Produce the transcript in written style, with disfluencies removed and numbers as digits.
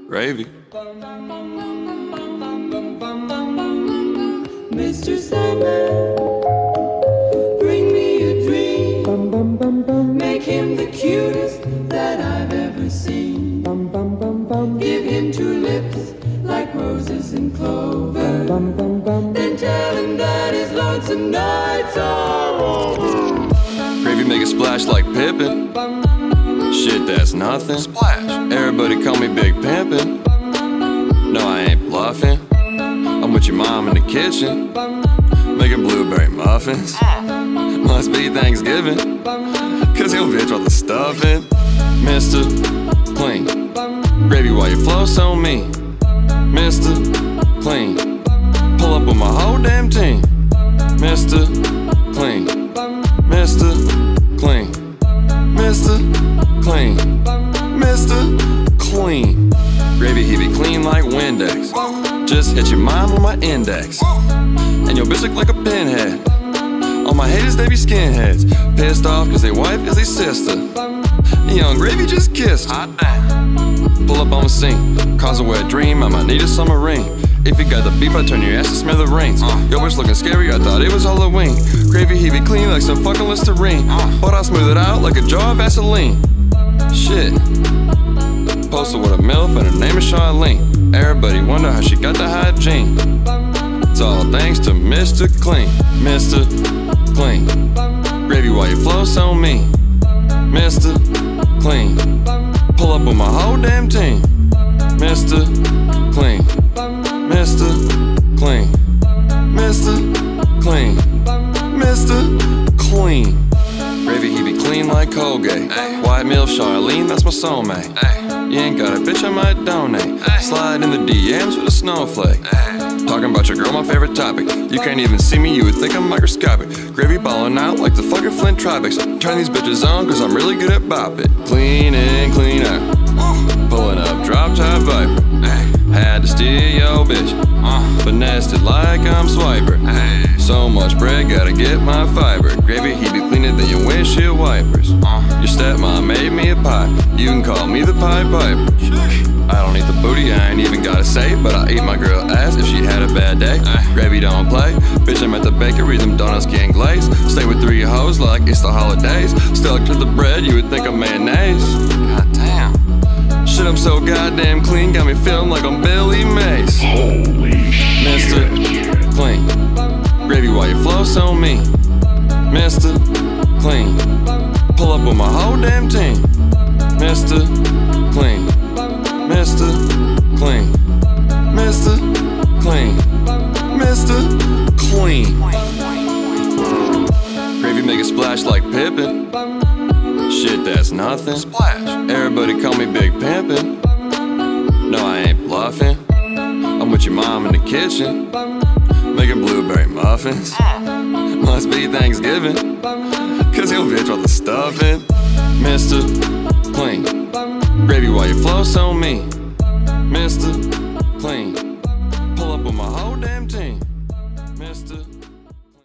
Gravy. Mr. Sandman, bring me a dream. Make him the cutest that I've ever seen. Give him two lips like roses and clover. Then tell him that his lonesome nights are over. Gravy make a splash like Pippin. Shit, that's nothing. Splash. Everybody call me Big Pimpin'. No, I ain't bluffing. I'm with your mom in the kitchen, making blueberry muffins. Must be Thanksgiving, cause your bitch want the stuffing. Mr. Clean, gravy while you flow so mean. Mr. Clean, pull up with my whole damn team. Mr. Clean, Mr. Clean, Mr. Clean, Mr. Clean. Gravy, he be clean like Windex. Just hit your mom with my index. And your bitch look like a pinhead. All my haters, they be skinheads. Pissed off cause they wife is their sister. Young Gravy just kissed her. Pull up on the scene, cause a wet dream, I might need a summer ring. If you got the beef, I turn your ass to smithereens. Your bitch looking scary, I thought it was Halloween. Gravy, he be clean like some fucking Listerine. But I smooth it out like a jar of Vaseline. Shit. Posted with a MILF and her name is Charlene. Everybody wonder how she got the hygiene. It's all thanks to Mr. Clean. Mr. Clean, gravy while you flow so mean. Mr. Clean, pull up with my whole damn team. Mr. Clean, Mr. Clean, Mr. Clean, Mr. Clean. Gravy, he be clean like Colgate. White MILF Charlene, that's my soulmate. You ain't got a bitch, I might donate. Slide in the DMs with a snowflake. Talking about your girl, my favorite topic. You can't even see me, you would think I'm microscopic. Gravy ballin' out like the fucking Flint Tropics. Turn these bitches on cause I'm really good at bop it. Clean in, clean out. Pulling up drop top Viper. Had to steal your bitch. Finessed it like I'm Swiper. So much bread, gotta get my fiber. Gravy, he be cleaner than your windshield wipers. Your stepmom made me a pie. You can call me the Pied Piper. I don't eat the booty, I ain't even gotta say, but I eat my girl ass if she had a bad day. Gravy don't play. Bitch, I'm at the bakery, them donuts getting glazed. Stay with 3 hoes like it's the holidays. Stuck to the bread, you would think I'm mayonnaise. God damn. Shit, I'm so goddamn clean, got me feeling like I'm Billy Mays. Holy shit. Mr. Clean, gravy while you flow so mean. Mr. Clean, pull up with my whole damn team. Mr. Clean, Mr. Clean, Mr. Clean, Mr. Clean. Gravy make a splash like Pippin. Shit, that's nothing. Splash. Everybody call me Big Pimpin'. No, I ain't bluffing. I'm with your mom in the kitchen, making blueberry muffins. Must be Thanksgiving, cause your bitch want the stuffing. Mr. Clean, gravy while you flow so mean. Mr.